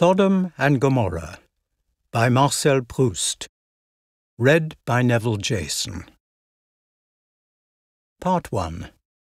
Sodom and Gomorrah by Marcel Proust. Read by Neville Jason. Part 1.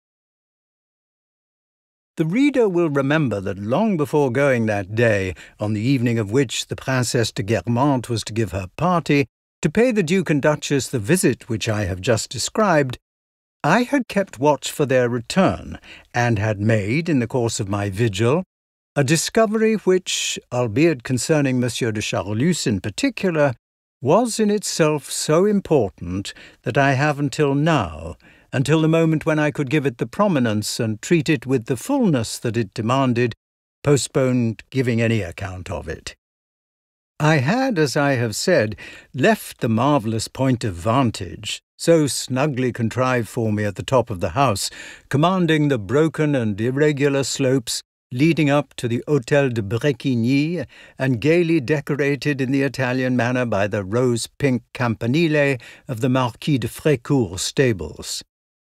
The reader will remember that long before going that day, on the evening of which the Princesse de Guermantes was to give her party, to pay the Duke and Duchess the visit which I have just described, I had kept watch for their return, and had made, in the course of my vigil, a discovery which, albeit concerning Monsieur de Charlus in particular, was in itself so important that I have until now, until the moment when I could give it the prominence and treat it with the fullness that it demanded, postponed giving any account of it. I had, as I have said, left the marvellous point of vantage, so snugly contrived for me at the top of the house, commanding the broken and irregular slopes leading up to the Hôtel de Bréquigny, and gaily decorated in the Italian manner by the rose-pink campanile of the Marquis de Frécourt's stables.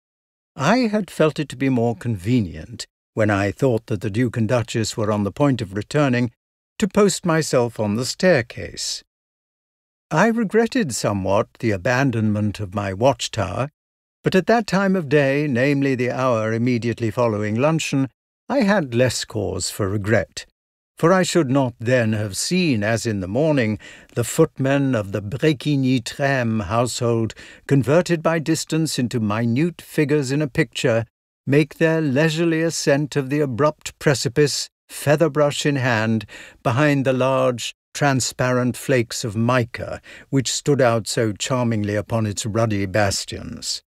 I had felt it to be more convenient, when I thought that the Duke and Duchess were on the point of returning, to post myself on the staircase. I regretted somewhat the abandonment of my watchtower, but at that time of day, namely the hour immediately following luncheon, I had less cause for regret, for I should not then have seen, as in the morning, the footmen of the Bréquigny Trême household, converted by distance into minute figures in a picture, make their leisurely ascent of the abrupt precipice, feather-brush in hand, behind the large, transparent flakes of mica which stood out so charmingly upon its ruddy bastions.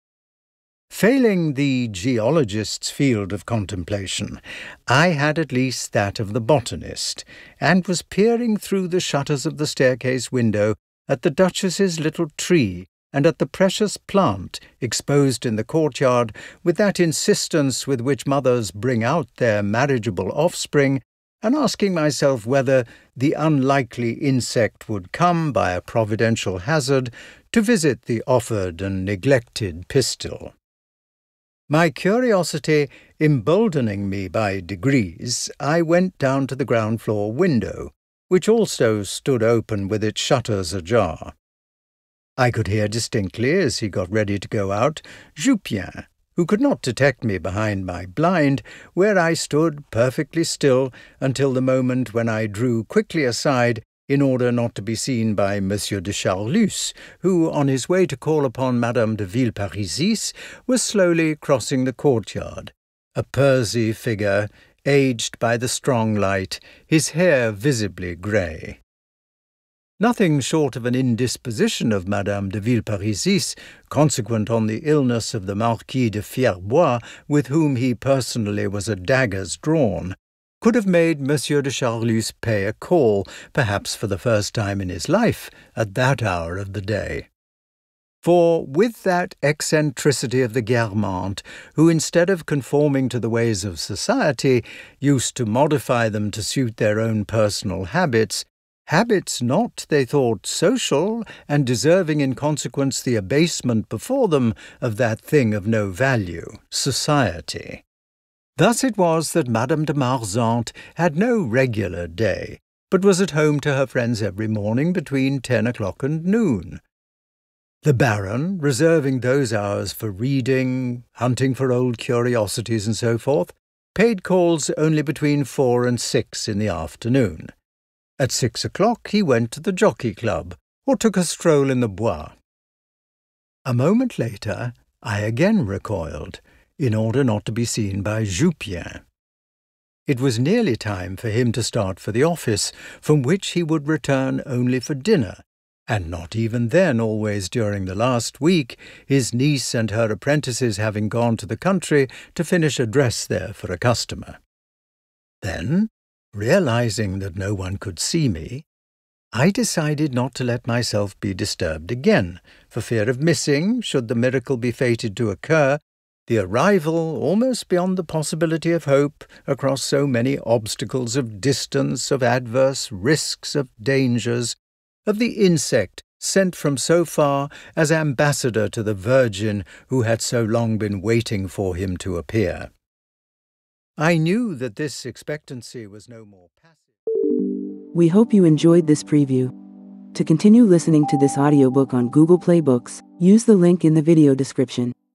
Failing the geologist's field of contemplation, I had at least that of the botanist, and was peering through the shutters of the staircase window at the Duchess's little tree and at the precious plant exposed in the courtyard with that insistence with which mothers bring out their marriageable offspring, and asking myself whether the unlikely insect would come, by a providential hazard, to visit the offered and neglected pistil. My curiosity emboldening me by degrees, I went down to the ground-floor window, which also stood open with its shutters ajar. I could hear distinctly, as he got ready to go out, Jupien, who could not detect me behind my blind, where I stood perfectly still until the moment when I drew quickly aside in order not to be seen by Monsieur de Charlus, who, on his way to call upon Madame de Villeparisis, was slowly crossing the courtyard, a pursy figure, aged by the strong light, his hair visibly grey. Nothing short of an indisposition of Madame de Villeparisis, consequent on the illness of the Marquis de Fierbois, with whom he personally was at daggers drawn, could have made Monsieur de Charlus pay a call, perhaps for the first time in his life, at that hour of the day. For with that eccentricity of the Guermantes, who instead of conforming to the ways of society, used to modify them to suit their own personal habits not, they thought, social, and deserving in consequence the abasement before them of that thing of no value, society. Thus it was that Madame de Marzante had no regular day, but was at home to her friends every morning between 10 o'clock and noon. The Baron, reserving those hours for reading, hunting for old curiosities, and so forth, paid calls only between 4 and 6 in the afternoon. At 6 o'clock he went to the Jockey Club, or took a stroll in the Bois. A moment later I again recoiled, in order not to be seen by Jupien. It was nearly time for him to start for the office, from which he would return only for dinner, and not even then always during the last week, his niece and her apprentices having gone to the country to finish a dress there for a customer. Then, realizing that no one could see me, I decided not to let myself be disturbed again, for fear of missing, should the miracle be fated to occur, the arrival, almost beyond the possibility of hope, across so many obstacles of distance, of adverse risks, of dangers, of the insect sent from so far as ambassador to the Virgin who had so long been waiting for him to appear. I knew that this expectancy was no more passive. We hope you enjoyed this preview. To continue listening to this audiobook on Google Play Books, use the link in the video description.